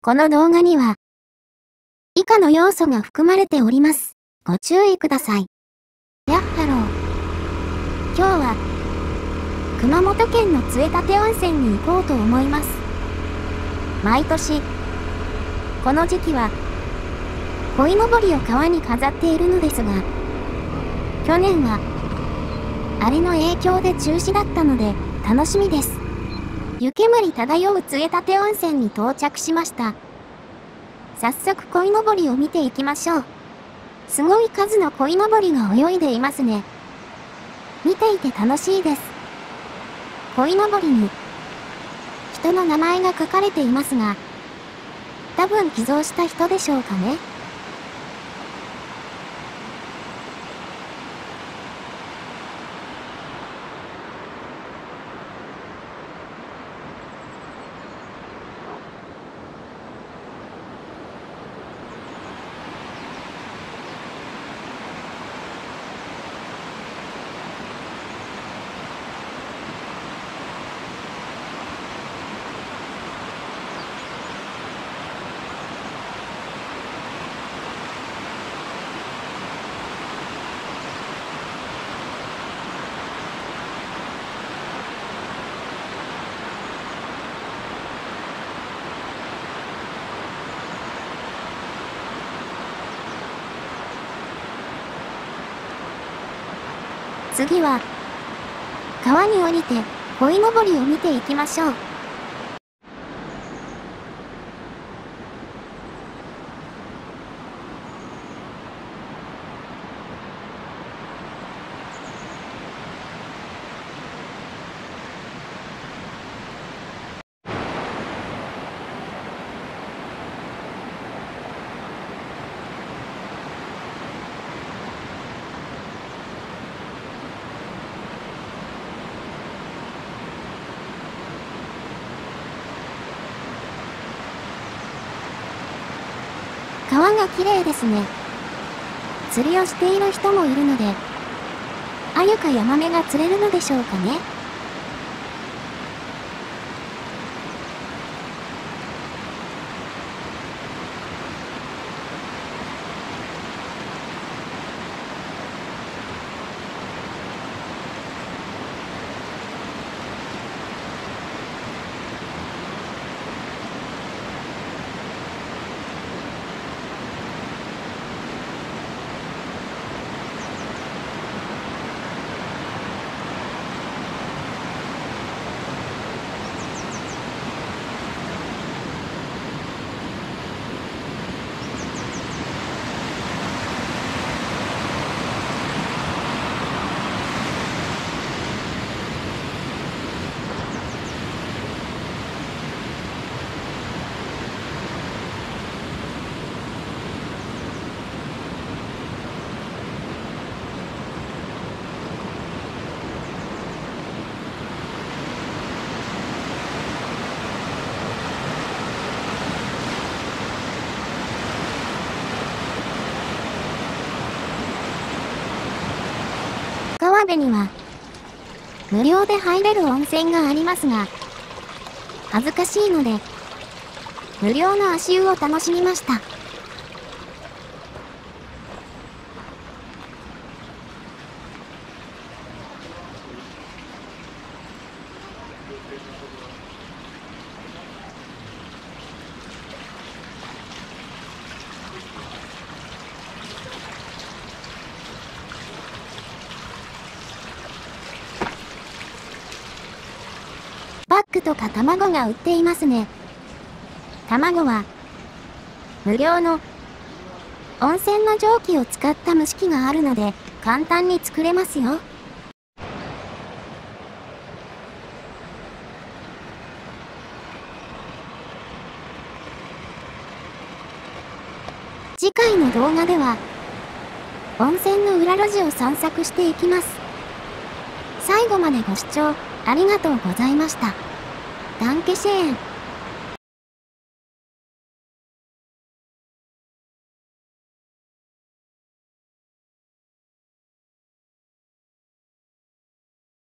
この動画には、以下の要素が含まれております。ご注意ください。やっはろう。今日は、熊本県の杖立温泉に行こうと思います。毎年、この時期は、鯉のぼりを川に飾っているのですが、去年は、あれの影響で中止だったので、楽しみです。湯煙漂う杖立温泉に到着しました。早速鯉のぼりを見ていきましょう。すごい数の鯉のぼりが泳いでいますね。見ていて楽しいです。鯉のぼりに人の名前が書かれていますが、多分寄贈した人でしょうかね。次は、川に降りて、鯉のぼりを見ていきましょう。川が綺麗ですね。釣りをしている人もいるので、鮎かヤマメが釣れるのでしょうかね。川辺には無料で入れる温泉がありますが、恥ずかしいので無料の足湯を楽しみました。パックとか卵が売っていますね。卵は無料の温泉の蒸気を使った蒸し器があるので簡単に作れますよ。次回の動画では温泉の裏路地を散策していきます。最後までご視聴ありがとうございました。ダンケシェーン。